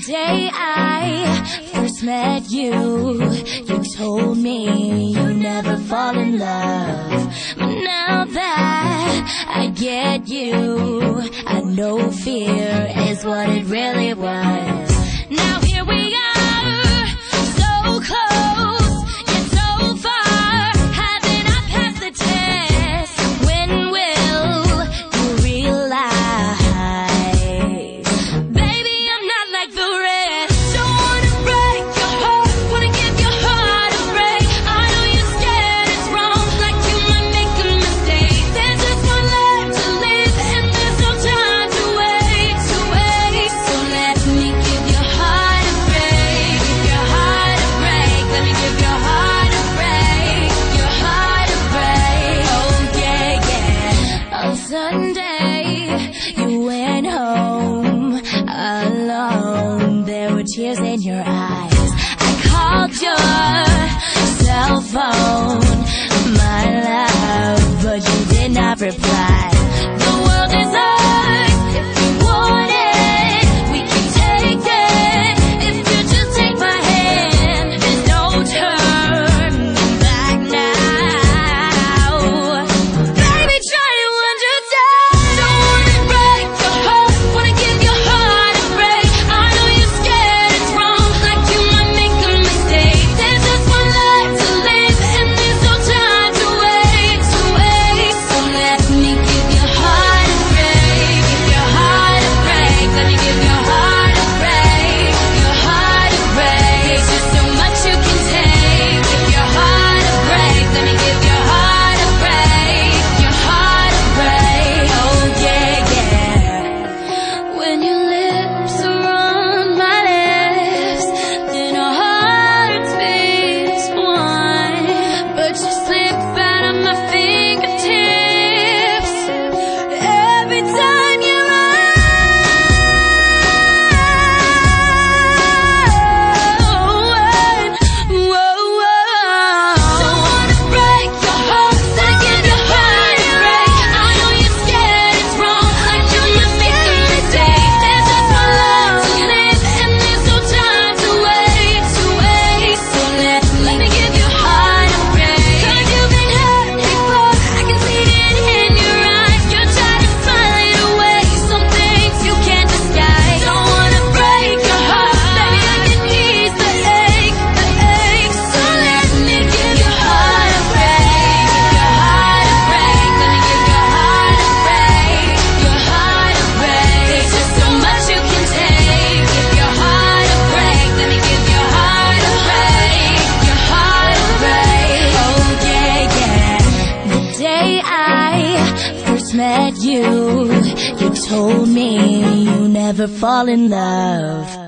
day I first met you, you told me you never fall in love. But now that I get you, I know fear is what it really was. Now here we are, so close, yet so far. Haven't I passed the test? When will you realize, baby, I'm not like the rest. Don't wanna break your heart, wanna give your heart a break. I know you're scared it's wrong, like you might make a mistake. There's just one life to live, and there's no time to wait, to wait. So let me give your heart a break, give your heart a break. Let me give your heart a break, your heart a break. Oh yeah, yeah. On Sunday, you went home alone. There were tears in your eyes. I called your cell phone, my love, but you did not reply. The world is ours if you want it. We can take it if you just take my hand. There's no turning back now. Baby, try to understand. Don't wanna break your heart, wanna give your heart a break. I know you're scared it's wrong, like you might make a mistake. There's just one life to live, and there's no time to wait, to wait. So let me give your heart a break, give your heart a break. Let me give your heart a break, your heart a break. There's just so much you can take. Give your heart a break. Let me give your heart a break, your heart a break. Oh yeah, yeah. When your lips are on my lips, then our hearts beat as one. But you slip out of my fingertips every time you're Don't wanna break your heart, let give your heart a break. I know you're scared it's wrong, like you might make a mistake. There's just one life to live, and there's no time to wait, to wait. So let me give your heart a break. 'Cause you've been hurt before, I can see it in your eyes. You're trying to find a way, some things you can't disguise. Don't wanna break your heart, baby, I can ease the ache, the ache. So let me give your heart a break, give your heart a break. Let me give your heart a break, your heart a break. There's just so much you can take. Give your heart a break. Let me give your heart a break, your heart a break. Oh yeah, yeah. The day I first met you, you told me you never fall in love.